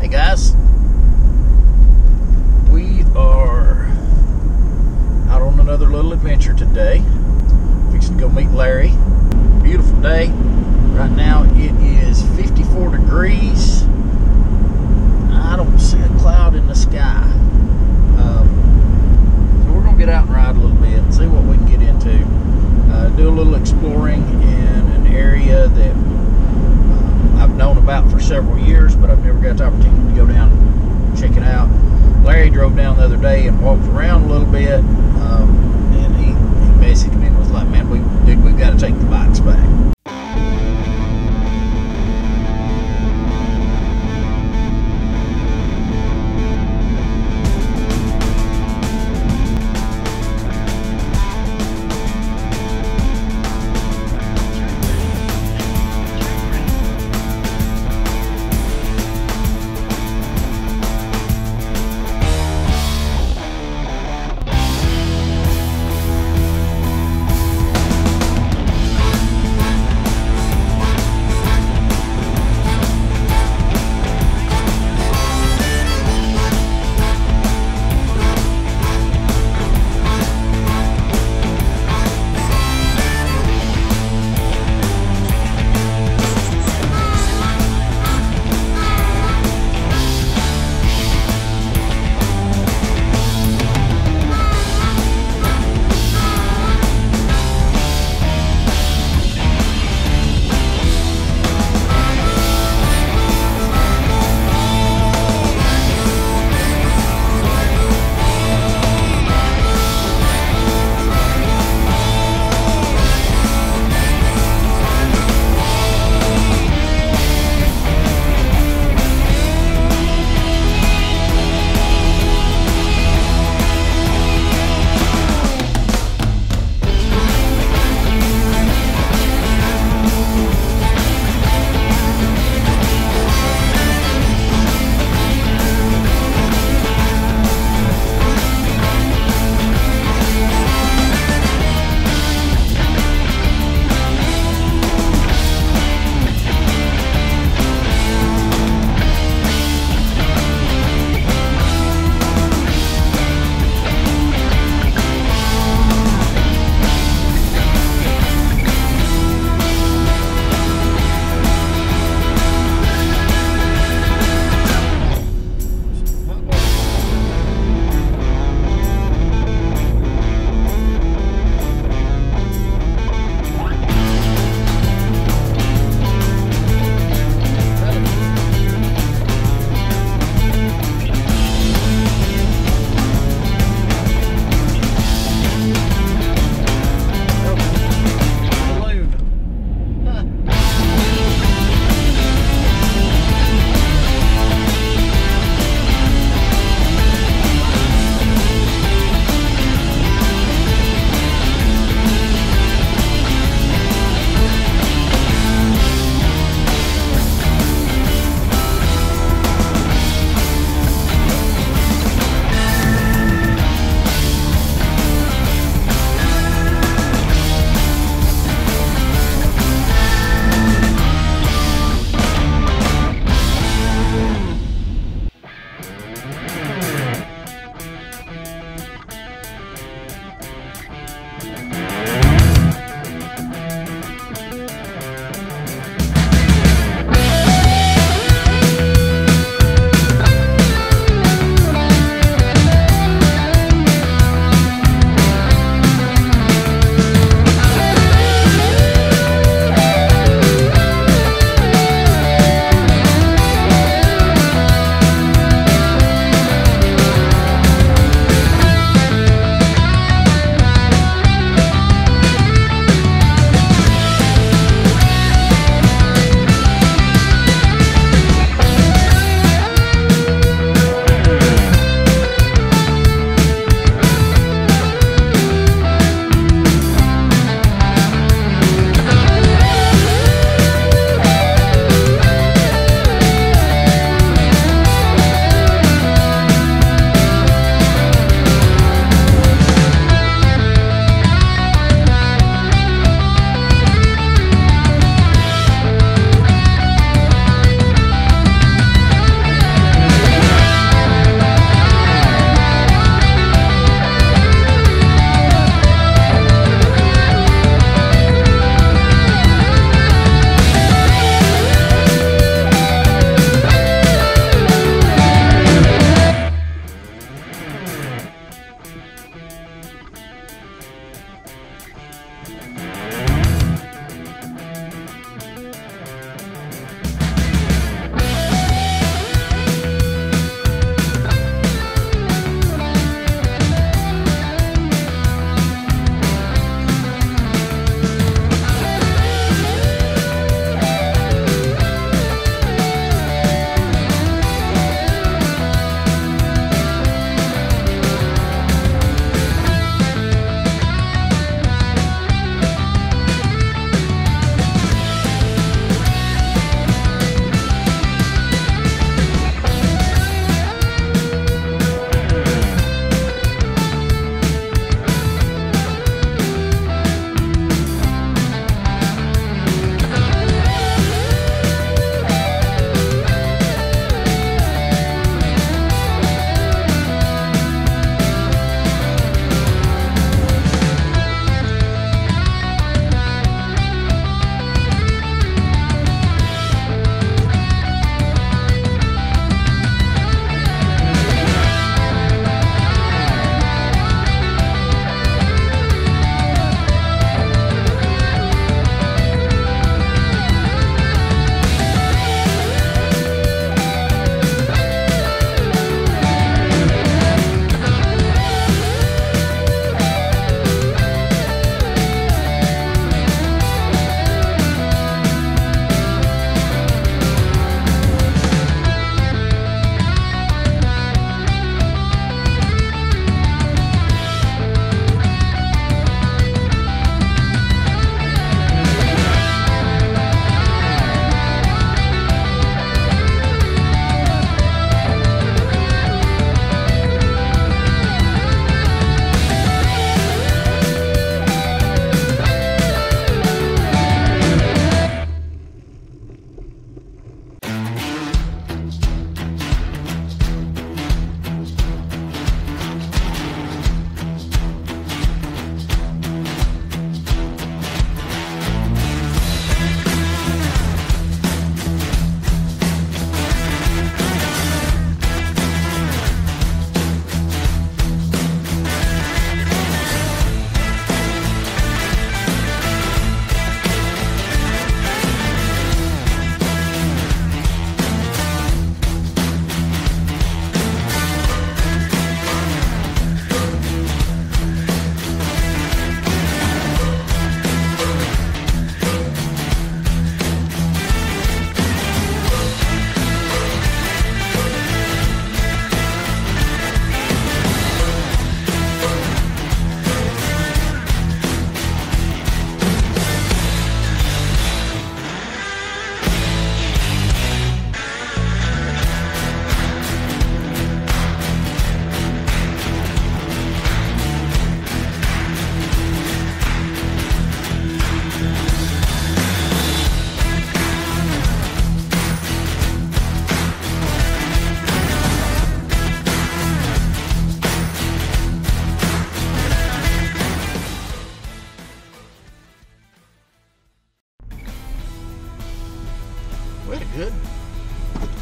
Guys, we are out on another little adventure today. Fixing to go meet Larry. Beautiful day. Right now it is 54 degrees. I don't see a cloud in the sky. So we're going to get out and ride a little bit and see what we can get into. Do a little exploring in an area that I've known about for several years, but I've never got the opportunity to go down and check it out. Larry drove down the other day and walked around a little bit, and he messaged me and was like, man, we've got to take the bikes back.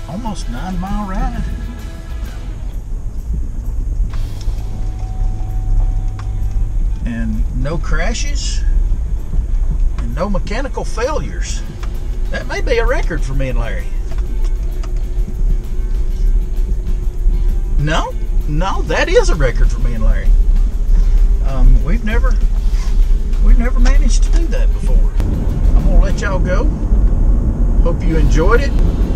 almost 9-mile ride. And no crashes and no mechanical failures. That may be a record for me and Larry. No, that is a record for me and Larry. We've never managed to do that before. I'm gonna let y'all go. Hope you enjoyed it.